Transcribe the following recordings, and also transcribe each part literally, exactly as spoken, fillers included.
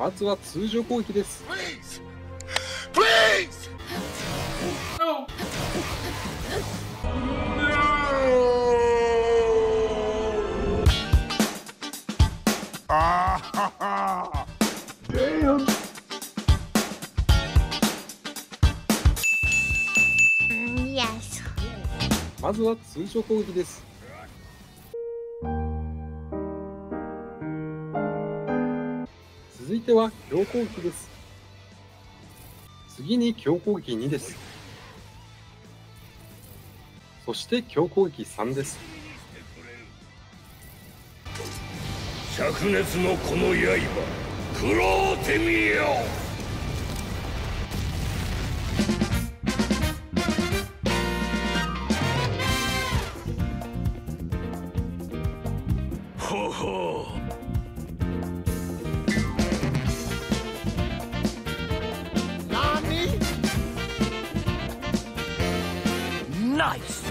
まずは通常攻撃です。まずは通常攻撃です。続いては強攻撃です。次に強攻撃にです。そして強攻撃さんです。 灼熱のこの刃、食ろうてみよ。ほほう。Nice!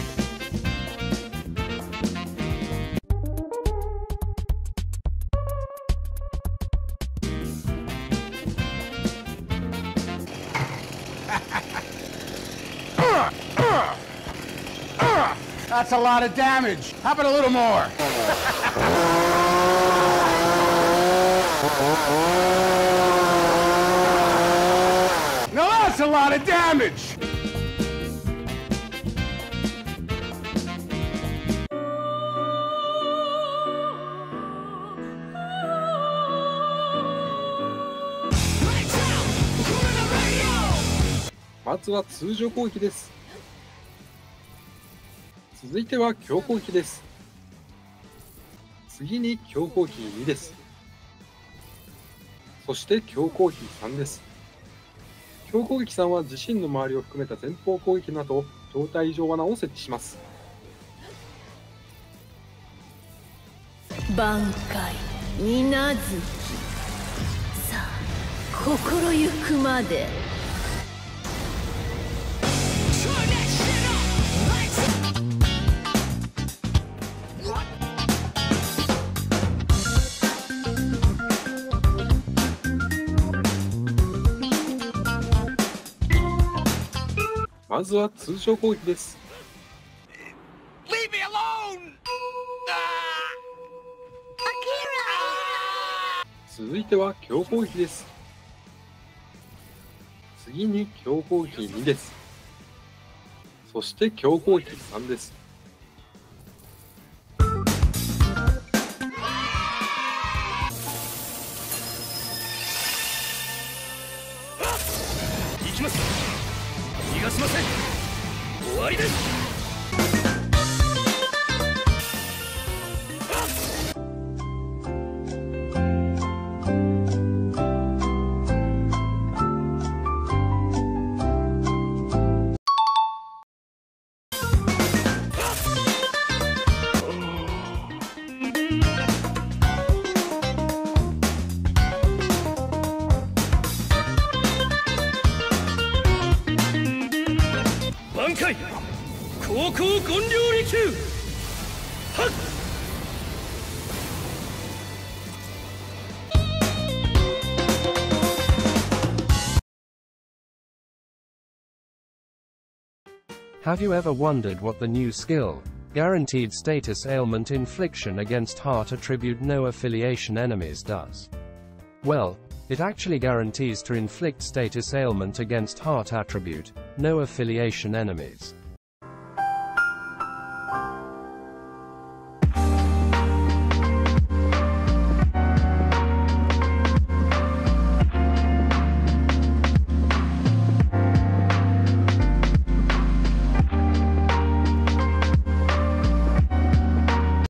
That's a lot of damage. How about a little more? No, that's a lot of damage. まずは通常攻撃です。続いては強攻撃です。次に強攻撃にです。そして強攻撃さんです。強攻撃さんは自身の周りを含めた前方攻撃など状態異常罠を設置します。 挽回水無月、さあ心ゆくまで。 まずは通常攻撃です。続いては強攻撃です。次に強攻撃にです。そして強攻撃さんです。 行きます。逃がしません。終わりです。挽回高校権領利休。はっ。 Have you ever wondered what the new skill, Guaranteed Status Ailment Infliction against Heart Attribute No Affiliation Enemies does? Well, it actually guarantees to inflict status ailment against Heart Attribute, No Affiliation Enemies.